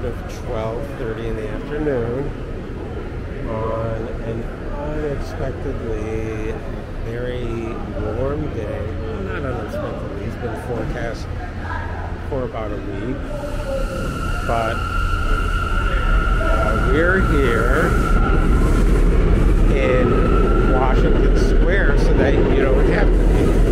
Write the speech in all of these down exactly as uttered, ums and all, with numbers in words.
of twelve thirty in the afternoon on an unexpectedly very warm day. Well, not unexpectedly, it's been forecast for about a week, but uh, we're here in Washington Square so that you don't have to be.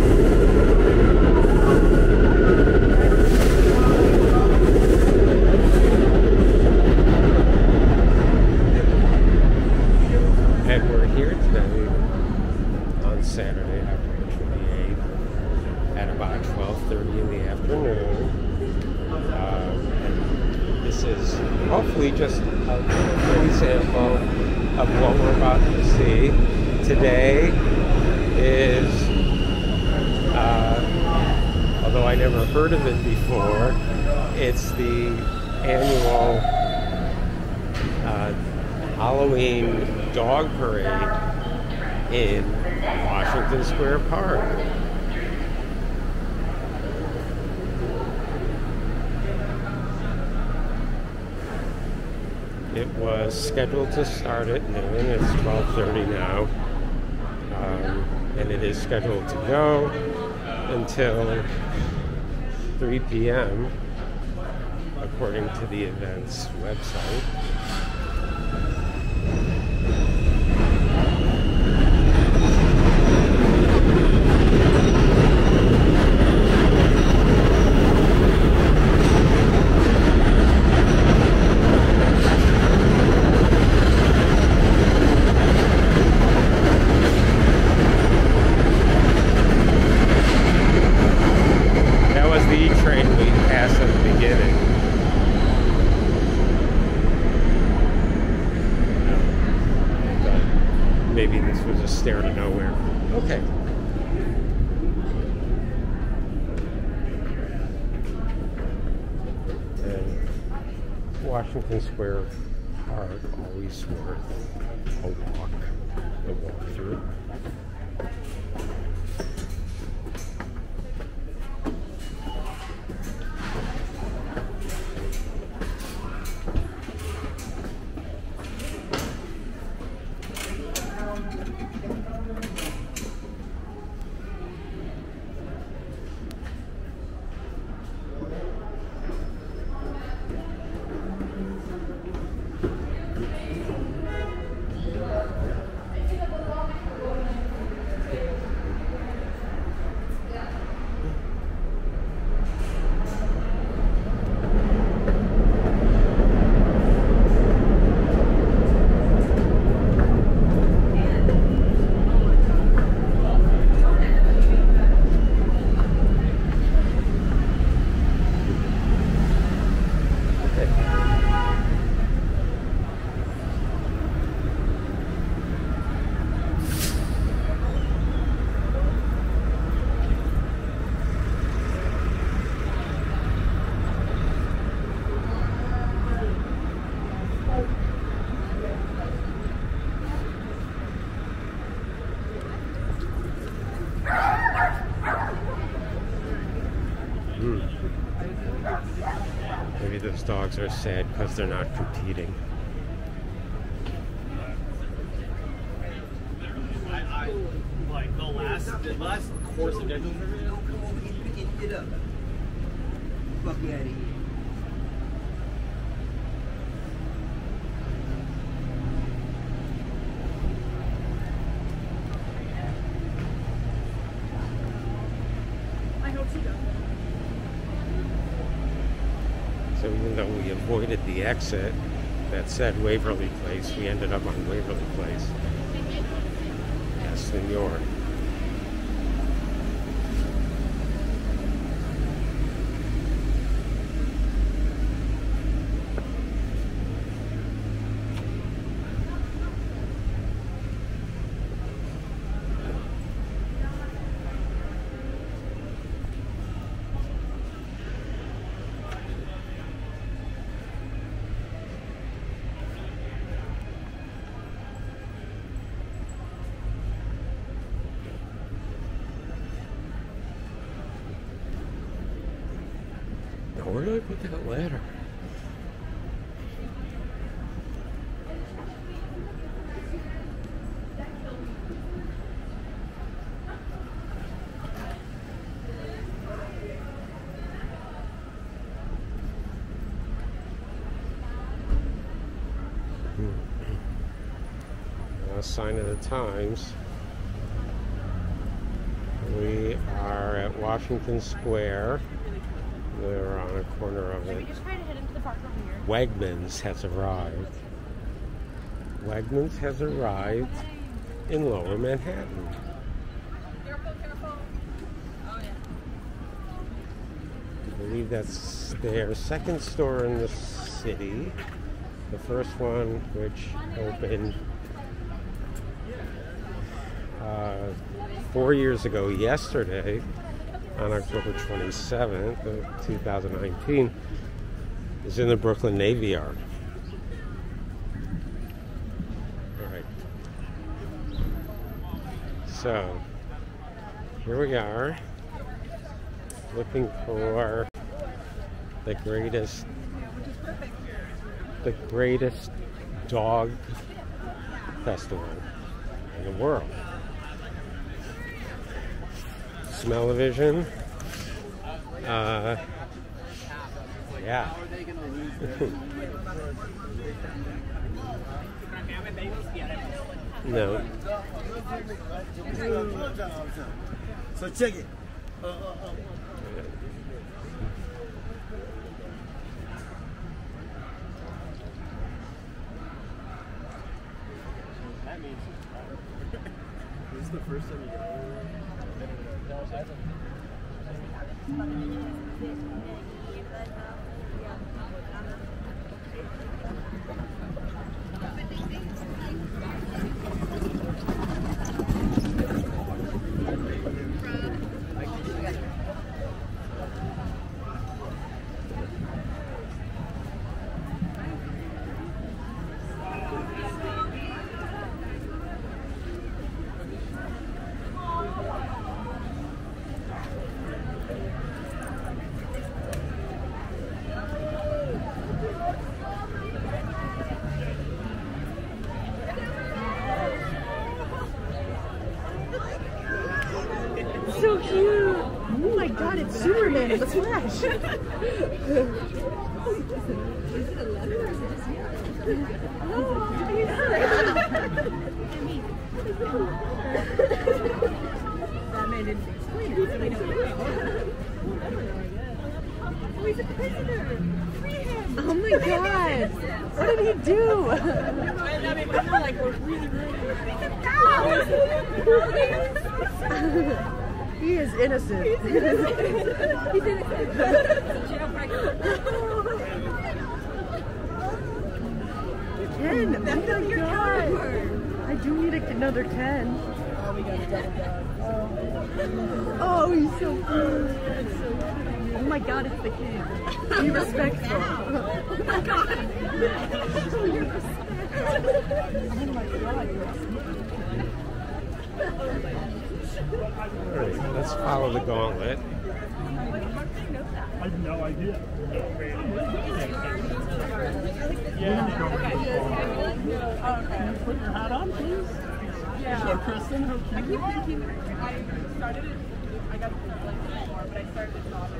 And we're here today on Saturday, October twenty-eighth at about twelve thirty in the afternoon. Um, and this is hopefully just a little pretty sample of what we're about to see. Today is, uh, although I never heard of it before, it's the annual uh, Halloween dog parade in Washington Square Park. It was scheduled to start at noon. It's twelve thirty now. Um, and it is scheduled to go until three p m according to the event's website. Maybe this was a stair to nowhere. Okay. And Washington Square Park, always worth a walk, a walk through. Maybe those dogs are sad because they're not competing. I, I like the last the last course of dental surgery. Come on, get, get, get up. Fuck you out of here. So even though we avoided the exit that said Waverly Place, we ended up on Waverly Place. Yes, New York. Where did I put that ladder? sign of the times. We are at Washington Square. We're on a corner of it. Just try to head into the park over here. Wegmans has arrived. Wegmans has arrived in Lower Manhattan. Careful, careful. Oh, yeah. I believe that's their second store in the city. The first one, which opened uh, four years ago yesterday, on October twenty-seventh of two thousand nineteen, is in the Brooklyn Navy Yard. All right. So, here we are, looking for the greatest, the greatest dog festival in the world. Smell-o-vision. Uh, yeah. No. So check it. Uh, uh, uh. That means this is the first time you go. So cute! Oh my god, it's Superman in the flesh! Batman didn't explain it, so we don't know. Oh, he's a prisoner! Free him! Oh my god! What did he do? I mean, we're like, we're really, really... He is innocent. He's innocent. He's innocent. Ken, oh my god. I do need another Ken. Oh, we got a double dog. Oh, he's so cute. Oh my god, it's the king. Be respectful. Oh my god. Oh, you're respectful. Oh my god, you're Alright, let's follow the gauntlet. I have no idea. Yeah. Okay. Put your hat on, please. Yeah. So, Kristen, how cute. I keep thinking, I started it, I got to like more, but I started it off.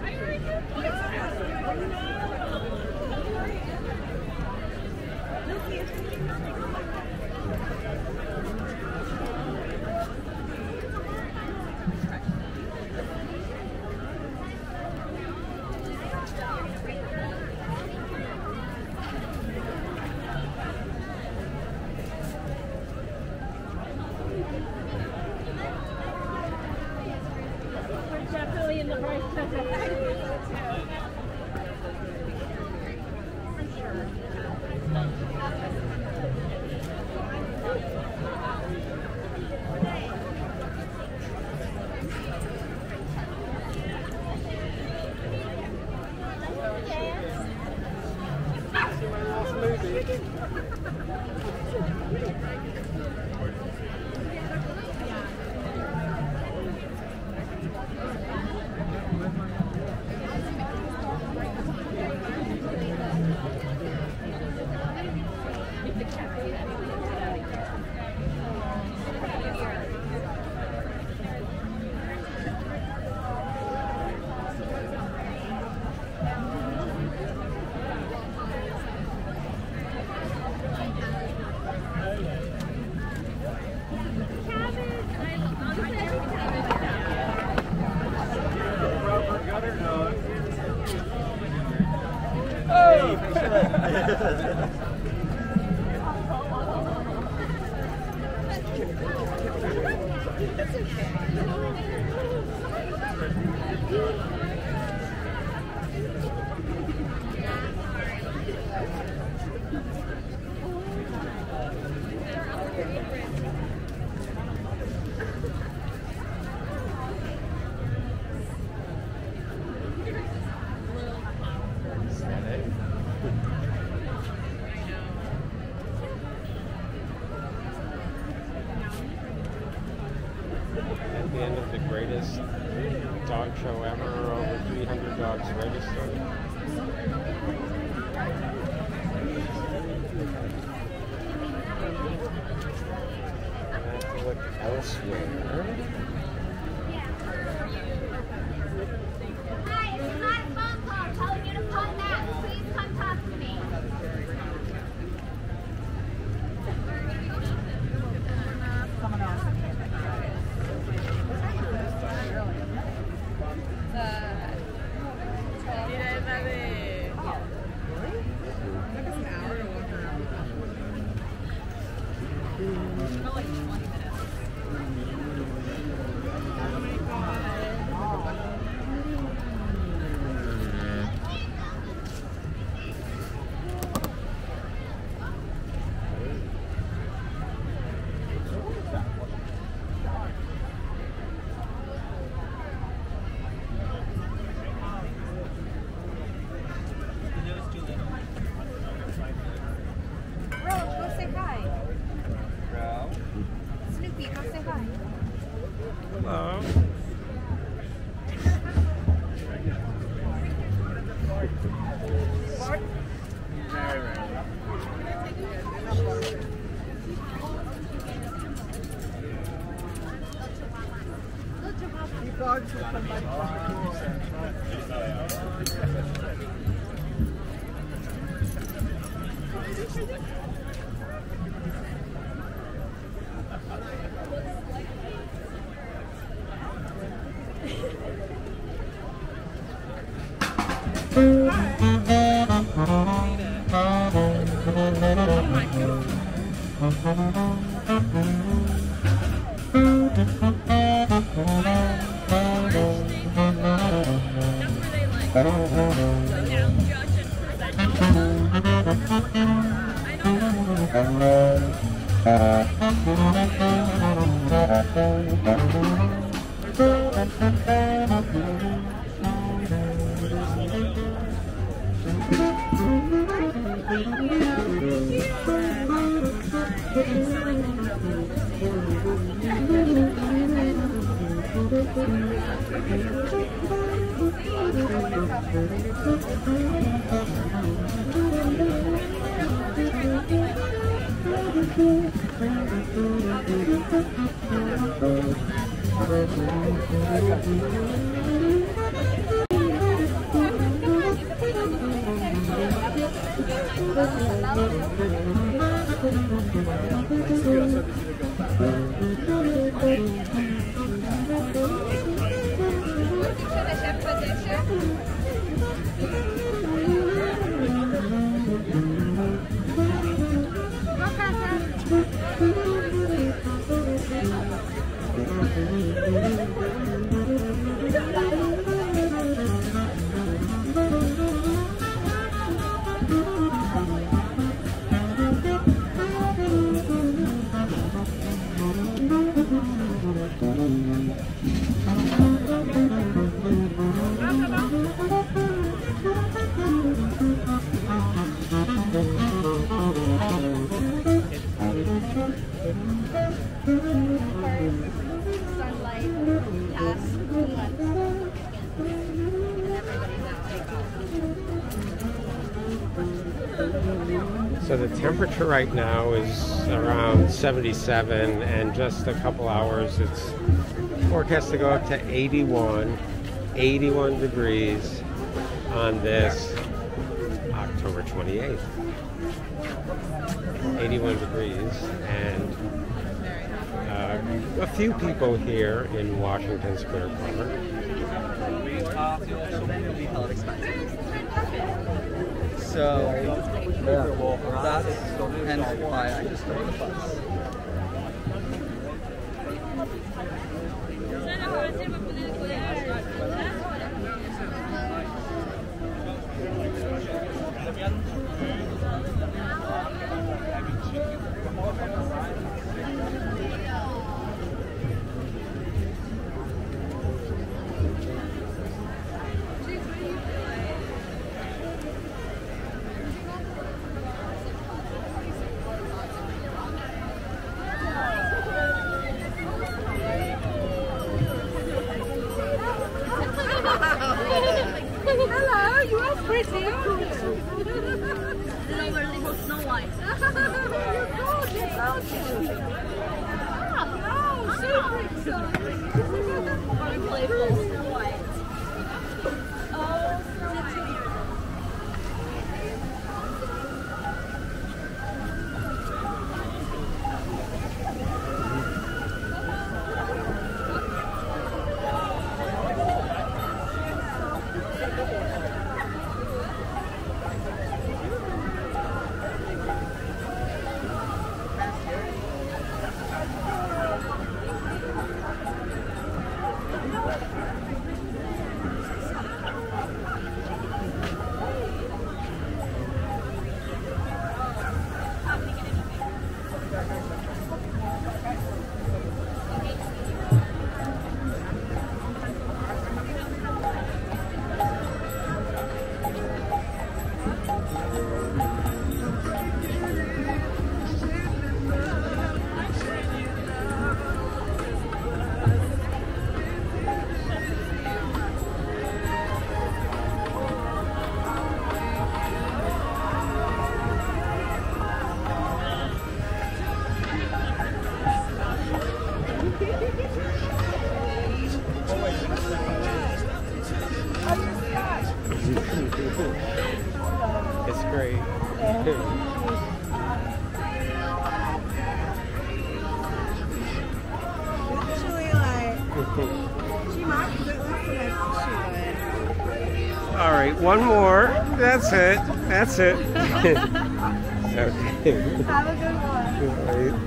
Definitely in the right At the end of the greatest dog show ever, over three hundred dogs registered. I have to look elsewhere. Hi, it's not a phone call telling you to call back. Please come talk to me. Someone else. Mira, es la de... Took us an hour to walk around. About like twenty minutes. Oh my god. Roach, go say hi. Snoopy, go say hi. Hello. So the temperature right now is around seventy-seven, and just a couple hours it's forecast to go up to eighty-one, eighty-one degrees on this October twenty-eighth. eighty-one degrees, and uh, a few people here in Washington Square Park. So that's hence why I just took the bus. Hello, you are pretty. Literally for Snow White. You're gorgeous, aren't you? Oh, super exciting. Very playful Snow White. Oh, Snow White. It's great. Literally, like, she might be good looking at All right, one more. That's it. That's it. Okay. Have a good one. All right.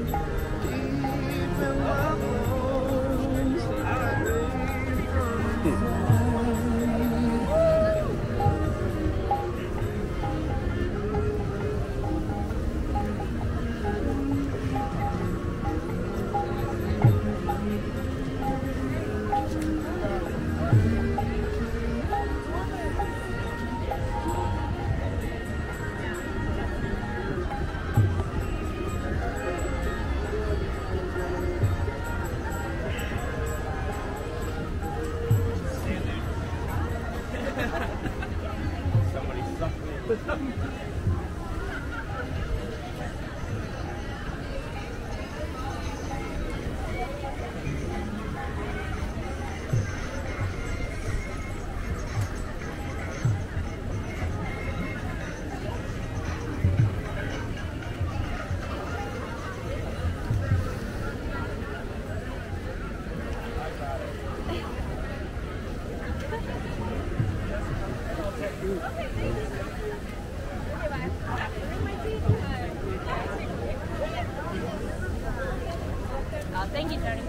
Oh, thank you, Tony.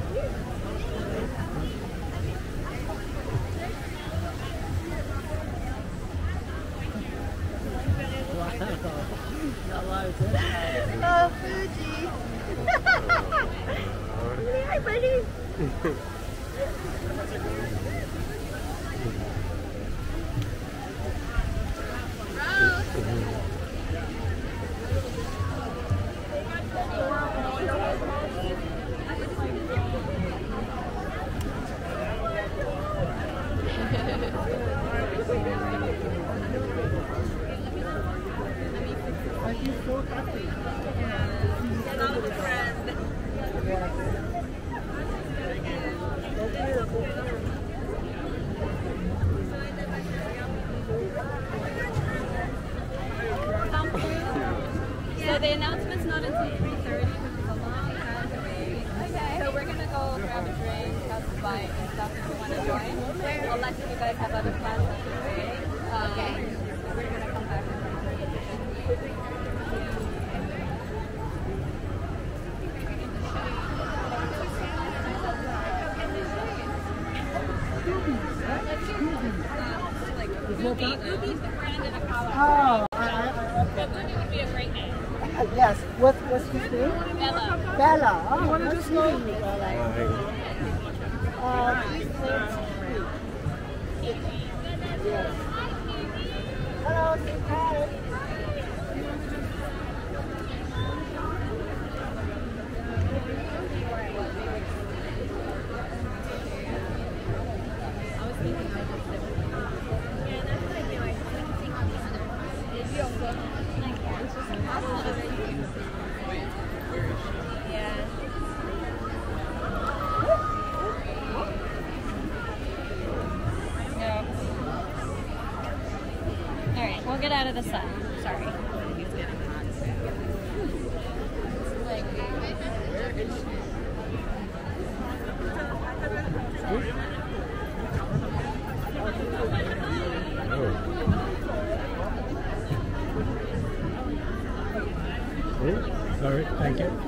Oh, Fuji. Hi, buddy. So the announcement's not until three thirty, which is a long time to wait. Okay. So we're gonna go grab a drink, have a bite and stuff if you want to join. Unless you guys have other plans for today. Um, okay. We're gonna come back. Ubi. Ubi's the brand in a collar. Oh, I, I, But Ubi would be a great name. I, yes. What, what's his name? Bella. Bella. Oh, You wanna that's just go? easy, Bella. Hi. Uh, please name Yes. Hello, say hi. Alright, we'll get out of the sun. Sorry. All right, thank you.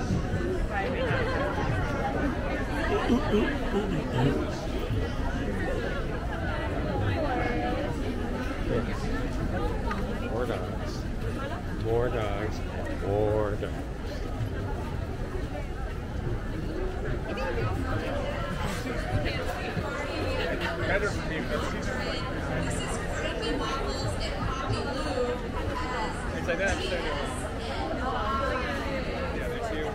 More dogs. More dogs. More dogs. It's like that. Yeah, there's you.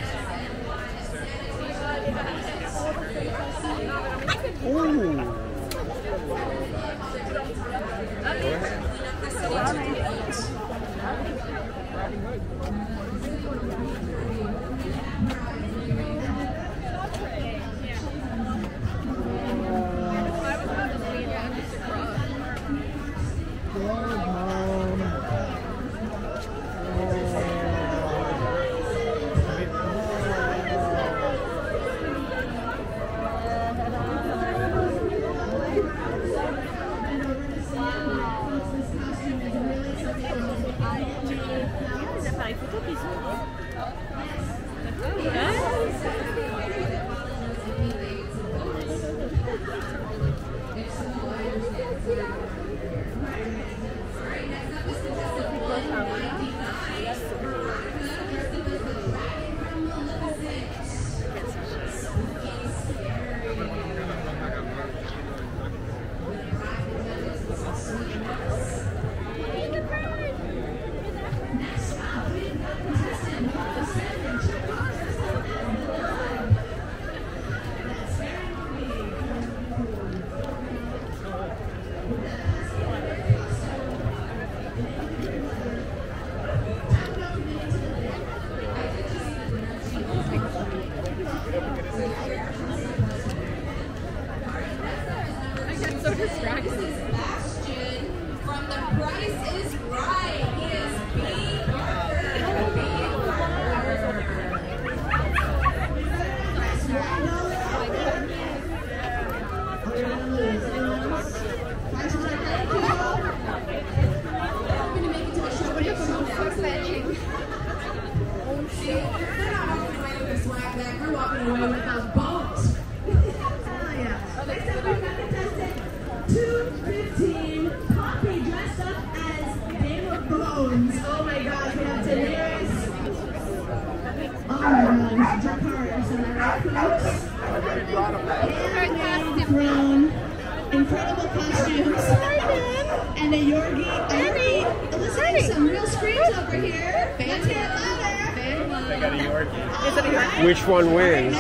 From incredible costumes and a Yorkie. Yorkie, Alyssa, some real screams over here. Let's hear it louder. I got a Yorkie. Is it a Yorkie? Which one wins?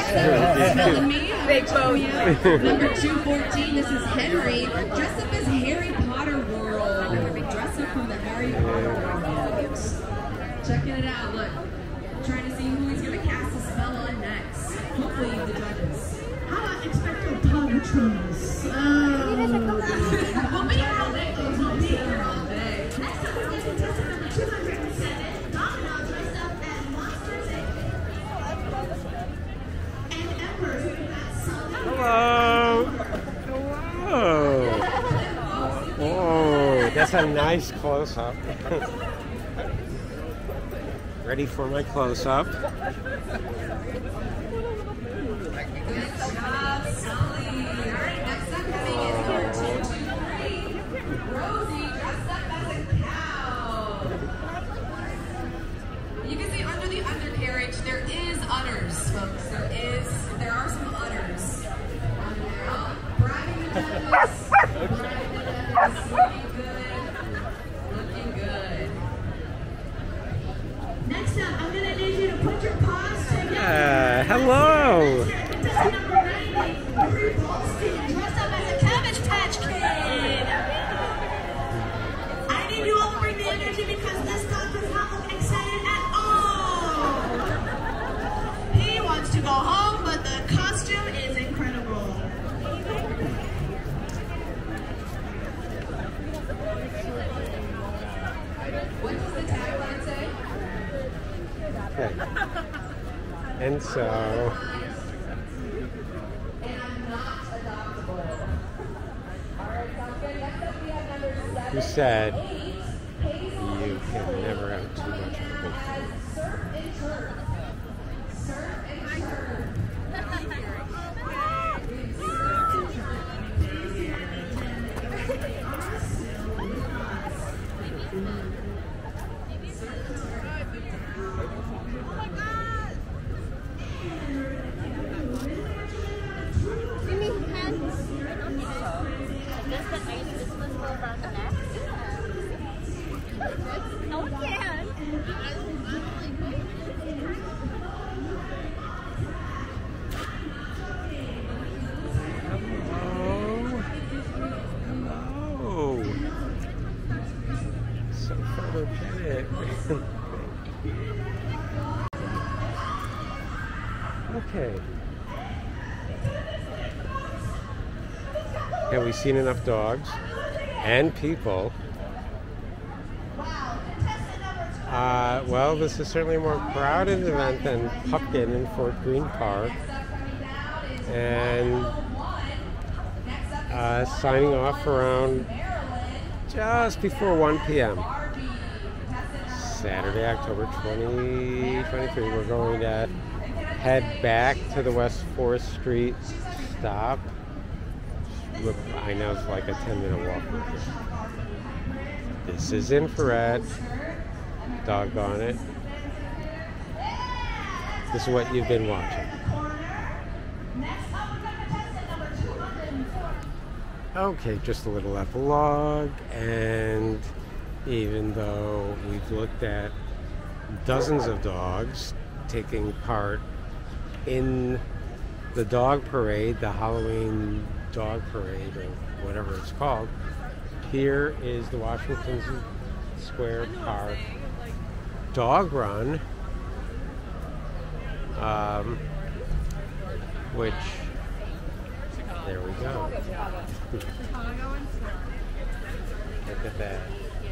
Big Bo, yeah. Number two fourteen, this is Henry, dressed up as Harry Potter World. Dressed up from the Harry Potter World. Checking it out, look. Trying to see who he's going to cast a spell on next. Hopefully the judges. How about Expecto Patronus? Oh. We'll be here all day, folks. We'll be here all day. Next up, we're going to contestant number two hundred seven, Domino, dressed up as Monsters Incorporated. And Emperor, who has some... Hello. Hello. Whoa, that's a nice close-up. Ready for my close-up? Rosie dressed up as a cow. You can see under the undercarriage there is udders, folks. There is, there are some udders. Now, bragging the ducks. Bragging the ducks. Looking good. Looking good. Next up, I'm gonna need you to put your paws together. Uh, hello. Contestant number ninety, Marie Ballstein, dressed up as a Cabbage Patch Kid. I need you all to bring the energy because this dog does not look excited at all. He wants to go home, but the costume is incredible. What does the tagline say? Okay. And so, And I'm not adoptable. Alright, sounds good. Next up we have number seven. you said Eight, you can never have too much of a big as Surf and Turf. Surf and Turf. No one can. Oh, so photogenic. Okay. Have we seen enough dogs and people? Uh, well, this is certainly a more crowded event than Pumpkin in Fort Greene Park. And uh, signing off around just before one p m Saturday, October twentieth, twenty-three. We're going to head back to the West fourth Street stop. Look, I know it's like a ten minute walk from here. This is Infrared. Doggone it. This is what you've been watching. Okay, just a little epilogue, and even though we've looked at dozens of dogs taking part in the dog parade, the Halloween dog parade, or whatever it's called, here is the Washington Square Park dog run, um, which, there we go. Look at that.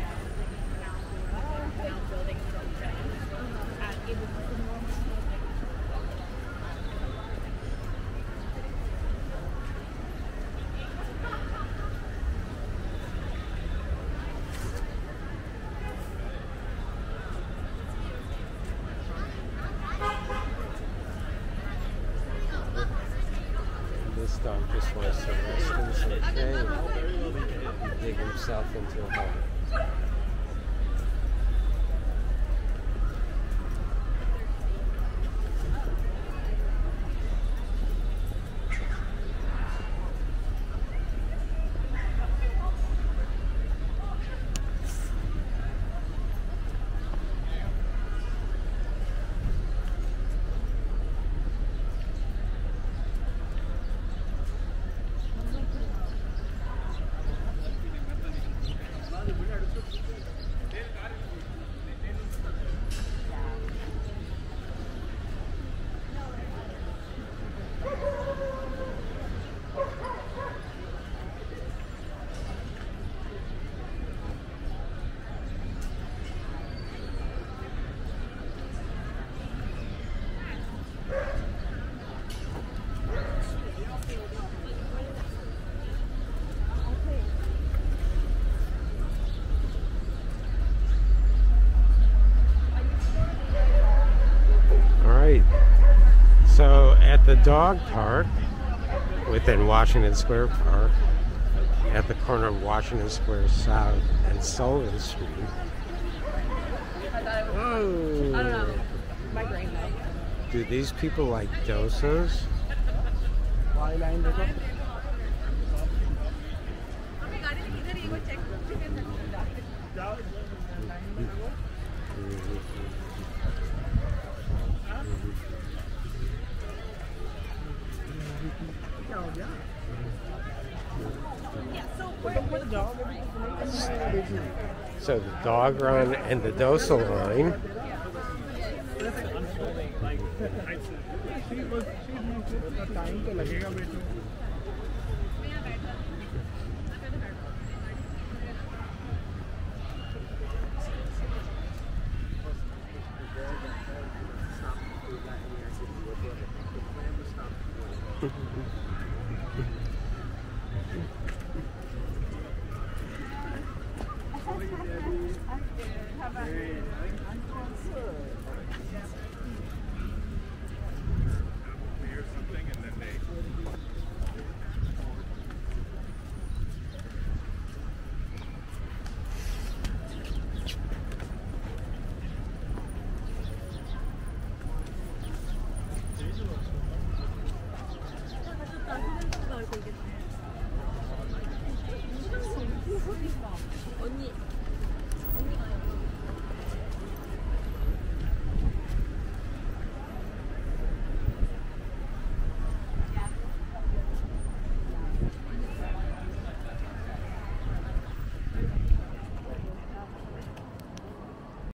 This dog just wants to rest in some cave and dig himself into a hole. So at the dog park within Washington Square Park, at the corner of Washington Square South and Sullivan Street. Whoa. I don't know. My brain though. Do these people like dosas? So the dog run and the dosa line.